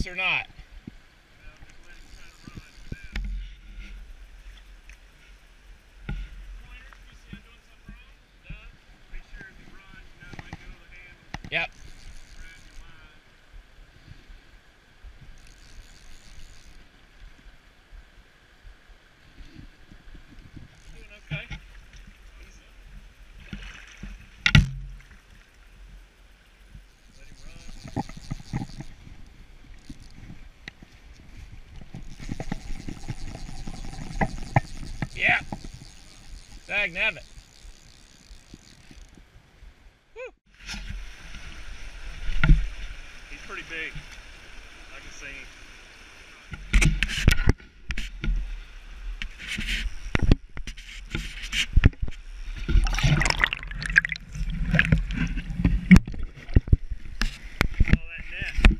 or not? Yep. Doing okay. Let him run. Yeah. Dag nabbit. He's pretty big. I can see him. Oh, that net.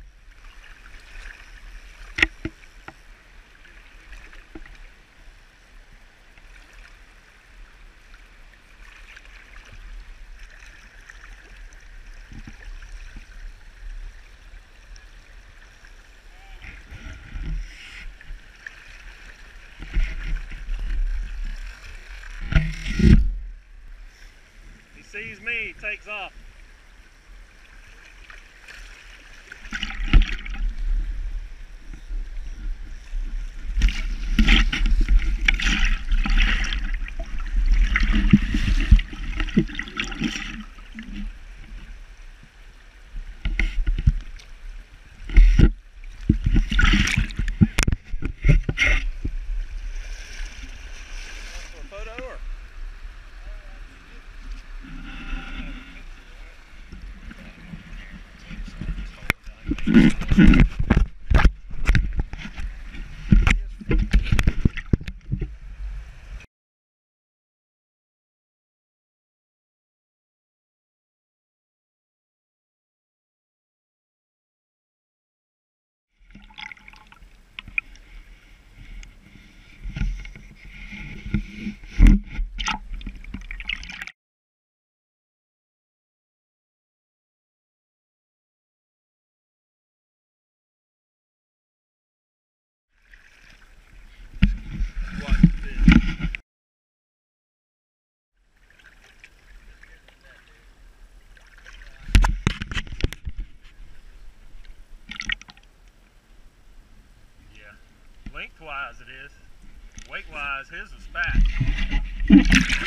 He sees me, he takes off. For a photo or? What? Yeah. Lengthwise it is. Weight-wise, his is fat.